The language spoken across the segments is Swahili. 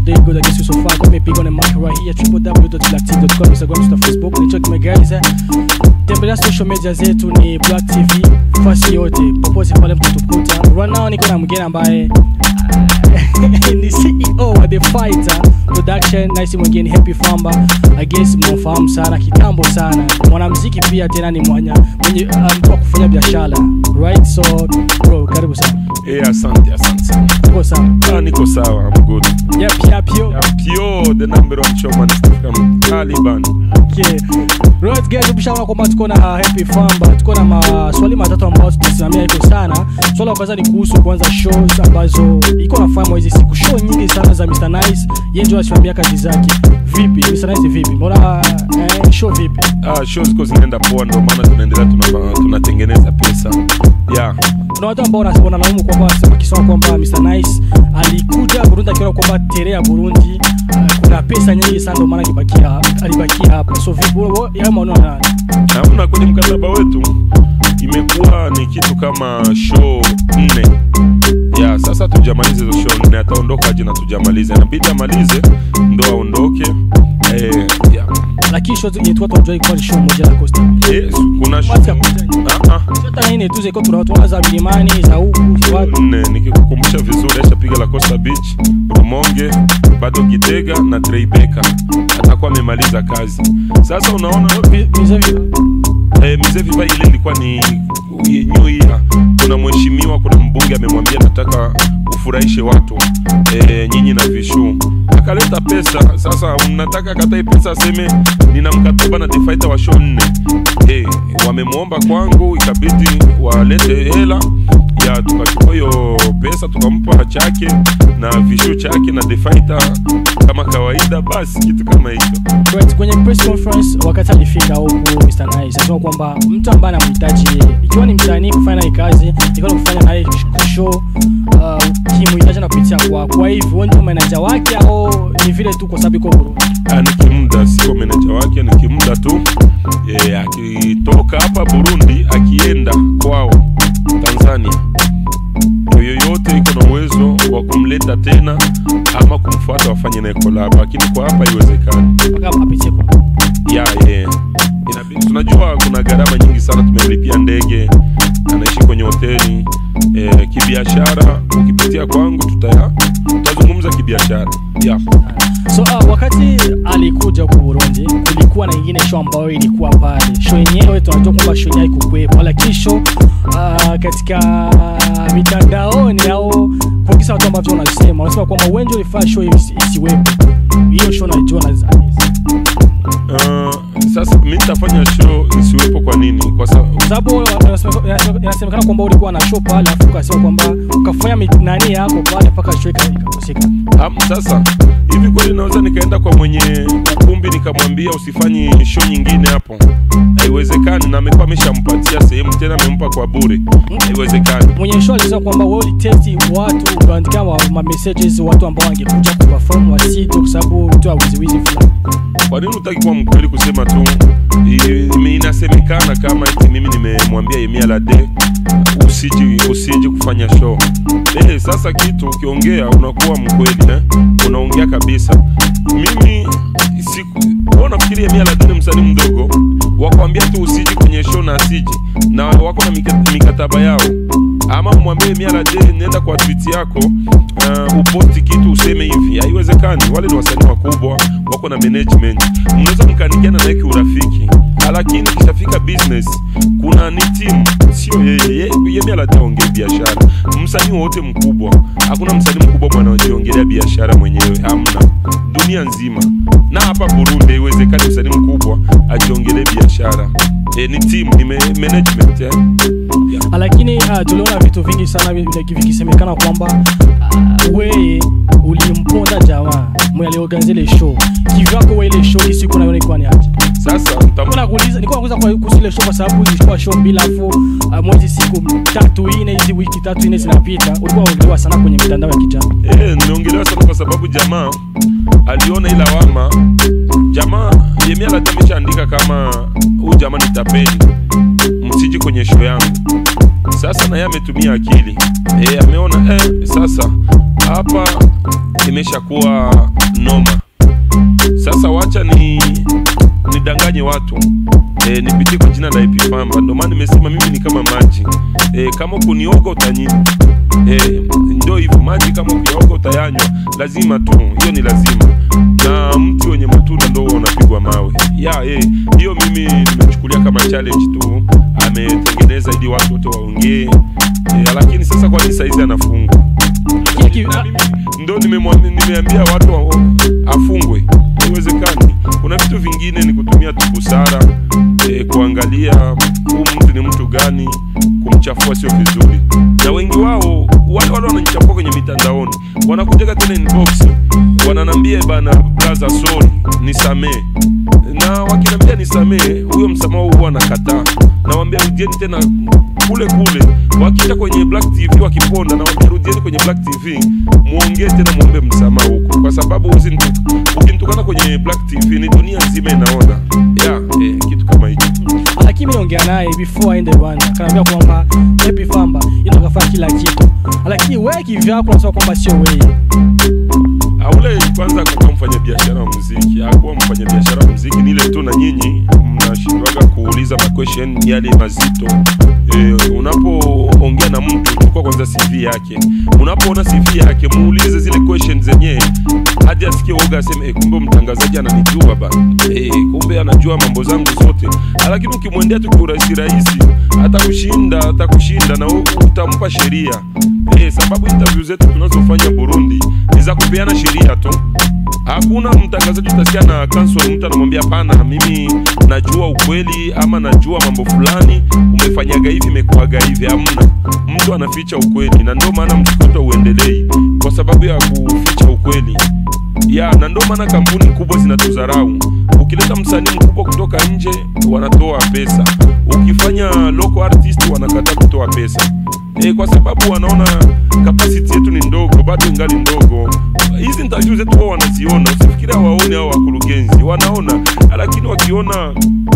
today. Good, I guess you so far. Got me big on the mic right here. www.blacktiv.com, Instagram, Twitter, Facebook. Ni check my guys. Tembelea social media zetu ni Black TV. Fasi yote. Popote pale mtutukuta. Right now niko na mgeni ambaye ni CEO wa The Fighter Production. Nice mwingine Happy Famba. I guess mnafahamu sana kitambo sana. Mwanamuziki pia tena ni mwenye mtu wa kufanya biashara. Right? So bro, karibu sana. Asante sana. Niko sawa. Niko sawa, I'm good. Yep, yo, the number one showman from Taliban. Okay. Right guys, bishaona kwamba tuko na Happy Famba. Tuko na maswali matatu ambayo tutasimamia iko sana. Swali la kwanza ni kuhusu kwanza shows ambazo iko nafanya hizi siku. Show nyingi sana za Mr Nice. Yeye ndio anasimamia kazi zake. Vipi? Mr Nice vipi? Mbona show vipi? Shows ziko zinaenda poa, ndio maana tunaendelea tunatengeneza pesa. Yeah. Kuna watu ambao wanalaumu kwamba wakisema kwamba Mr Nice alikuja Burundi akiona kwamba tere ya Burundi kuna pesa nyingi sana, ndio maana alibakia hapa. So vipi yeye maana nani? Hamna, kwenye mkataba wetu imekuwa ni kitu kama show 4. Yeah, sasa tujamalize hizo show 4, ataondoka aje na tujamalize. Inabidi amalize ndo aondoke. Yeah. Lakini show yetu watu wanajua kwa show moja la Costa. Yes, kuna show. Hata nini tu ziko tuna watu za milimani za huku wapi. Nikikukumbusha vizuri Ashapiga la Costa Beach, Rumonge, bado Gitega na Tribeca. Atakuwa amemaliza kazi. Sasa unaona Mizevi ile ilikuwa ni New Year. Kuna mheshimiwa, kuna mbunge amemwambia nataka ufurahishe watu nyinyi na vishu. Akaleta pesa. Sasa mnataka katai pesa aseme nina mkataba na The Fighter wa show 4. Wamemuomba kwangu, ikabidi walete hela. Ya tukachukua hiyo pesa tukampa chake na vishu chake na The Fighter kama kawaida, basi kitu kama hicho. Right, kwenye press conference wakati alifika huko Mr Nice anasema kwamba mtu ambaye anamhitaji ikiwa ni msanii kufanya kazi, ikiwa kufanya naye show kimhitaji na kupitia kwa hivyo ndio manager wake au ni vile tu kwa sababu iko Burundi. Ni kimda, sio manager wake, ni kimda tu. Akitoka hapa Burundi akienda kwao Tanzania, yoyote iko na uwezo wa kumleta tena ama kumfuata wafanye naye collab, lakini kwa hapa haiwezekani. Mpaka apitie kwa. Inabidi, tunajua kuna gharama nyingi sana, tumelipia ndege, anaishi kwenye hoteli. Kibiashara ukipitia kwangu tutazungumza kibiashara. Yeah. So wakati alikuja huko Burundi kulikuwa na nyingine show ambayo ilikuwa pale. Show yenyewe tunajua kwamba show yake kukwepo, lakini show katika mitandaoni au kwa kisa watu ambao wanasema kwamba wengi walifanya show isiwepo. Hiyo show najua na sasa mimi nitafanya show isiwepo kwa nini? Kwa sababu inasemekana kwamba ulikuwa na show pale afu ukasema kwamba ukafanya nani yako pale mpaka show ikakoseka. Sasa hivi kweli naweza nikaenda kwa mwenye ukumbi nikamwambia usifanyi show nyingine hapo? Haiwezekani, na amekuwa ameshampatia sehemu tena amempa kwa bure. Haiwezekani. Mwenye show alisema kwamba wewe ulitest watu ukaandika ma messages watu ambao wangekuja kuperform wasito kwa sababu mtu auziwizi fulani. Kwa nini unataka kuwa mkweli kusema tu inasemekana kama eti mimi nimemwambia Yemi Alade usije kufanya show? Sasa kitu ukiongea unakuwa mkweli, unaongea kabisa. Mimi nafikiri Yemi Alade ni msanii mdogo, wakwambia tu usije kwenye show na asije, na wako na mikataba yao. Ama mwambie Yemi Alade nenda kwa tweet yako uposti kitu useme hivi, haiwezekani. Wale ni wasanii wakubwa, wako na management, mnaweza mkanikiana naye urafiki, lakini kishafika business kuna ni team, sio yeye. Yemi Alade ongea biashara. Msanii wote mkubwa, hakuna msanii mkubwa anayeongelea biashara mwenyewe, hamna dunia nzima. Na hapa Burundi haiwezekani msanii mkubwa ajiongelee biashara. Ni team, ni management. Yeah. Lakini tuliona vitu vingi sana vikisemekana kwamba wewe ulimponda jamaa mwenye aliorganize ile show. Kivyako wewe ile show siku nayo ilikuwa ni aje? Sasa nilikuwa nakuuliza kwa ile show kwa sababu ilikuwa show bila afu mwezi siku 3-4 hizi wiki 3-4 zinapita, ulikuwa unaongelewa sana kwenye mitandao ya kijamii. Nimeongelewa sana kwa sababu jamaa aliona ila lawama. Jamaa Yemi Alade ameshaandika kama huyu jamaa ni tapeli, msiji kwenye show yangu. Sasa na yeye ametumia akili. Ameona sasa hapa imeshakuwa noma. Sasa wacha nidanganye watu, nipitie kwa jina la Epifamba. Ndio maana nimesema mimi ni kama maji, kama kunioga utanyima, ndio hivyo. Maji kama ukioga utayanywa, lazima tu, hiyo ni lazima. Na mti wenye matunda ndio unapigwa mawe. Hiyo mimi nimechukulia kama challenge tu, ametengeneza ili watu wote waongee. Lakini sasa kwa nini saizi anafungwa? Ndio nimeambia watu afungwe. Haiwezekani. Kuna vitu vingine ni kutumia tu busara, kuangalia huyu mtu ni mtu gani, kumchafua sio vizuri. Na wengi wao wale wananichafua kwenye mitandaoni, wanakuja tena inbox, wananambia bana brother sorry, nisamee. Na wakinambia nisamee, huyo msamaha huwa anakataa. Nawaambia rudieni tena kule. Wakita kwenye Black TV wakiponda, na wakirudieni kwenye Black TV muongee tena, muombe msamaha huko, kwa sababu ukinitukana kwenye Black TV ni dunia nzima inaona. Kitu kama hicho. Lakini ongea naye before aende Rwanda, kanaambia kwamba Epifamba ndio kafanya kila kitu. Lakini wewe kivyako unasema kwamba sio wewe. Ule kwanza kwa mfanya biashara wa muziki, hakuwa mfanya biashara wa muziki, ni ile tu na nyinyi mnashindwaga kuuliza ma question yale mazito. Unapoongea na mtu, chukua kwanza CV yake. Unapoona CV yake, muulize zile questions zenyewe hadi asikie woga, aseme kumbe mtangazaji ananijua bana. Kumbe anajua mambo zangu zote. Lakini ukimwendea tu kwa rahisi, atakushinda na utampa sheria. Sababu interview zetu tunazofanya Burundi ni za kupeana sheria tu. Hakuna mtangazaji utasikia na cancel mtu anamwambia pana, mimi najua ukweli ama najua mambo fulani, umefanyaga hivi imekuaga hivi. Hamna. Mtu anaficha ukweli, na ndio maana msikuto uendelee kwa sababu ya kuficha ukweli. Na ndio maana kampuni kubwa zinatudharau. Ukileta msanii mkubwa kutoka nje, wanatoa pesa. Ukifanya local artist, wanakataa kutoa pesa. Kwa sababu wanaona capacity yetu ni ndogo, bado ingali ndogo. Hizi interview zetu wao wanaziona, usifikiria waone hao wakurugenzi, wanaona. Lakini wakiona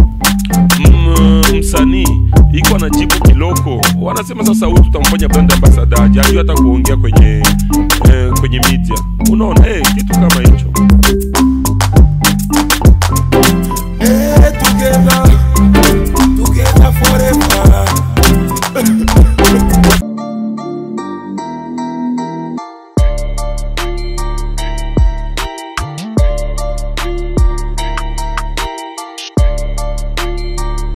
msanii iko anajibu kiloko, wanasema sasa huyu tutamfanya brand ambassador, hajui hata kuongea kwenye media. Unaona kitu kama hicho.